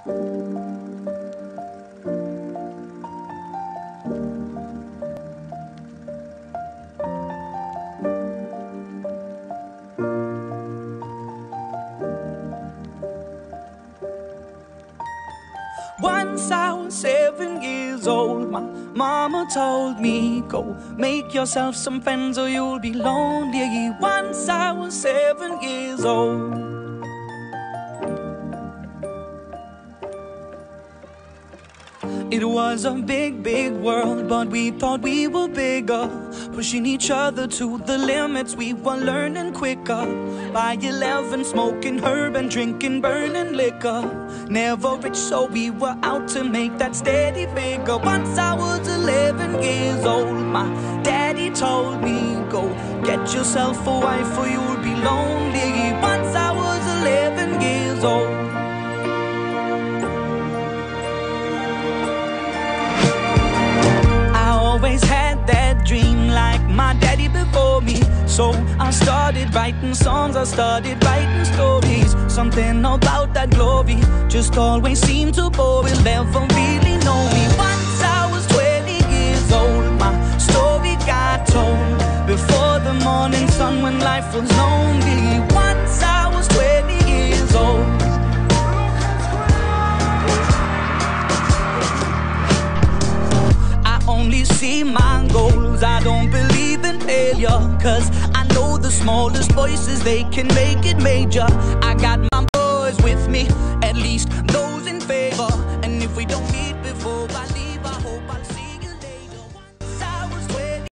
Once I was 7 years old, my mama told me, go make yourself some friends or you'll be lonely. Once I was 7 years old. It was a big, big world, but we thought we were bigger, pushing each other to the limits. We were learning quicker. By 11, smoking herb and drinking burning liquor. Never rich, so we were out to make that steady figure. Once I was 11 years old, my daddy told me, go get yourself a wife or you'll be lonely. Once I was 11 years old. Always had that dream like my daddy before me. So I started writing songs, I started writing stories. Something about that glory just always seemed to bore. Will never really know me. Once I was 20 years old, my story got told before the morning sun when life was lonely. Once I was 20 years old. Only see my goals, I don't believe in failure, cause I know the smallest voices, they can make it major. I got my boys with me, at least those in favor, and if we don't need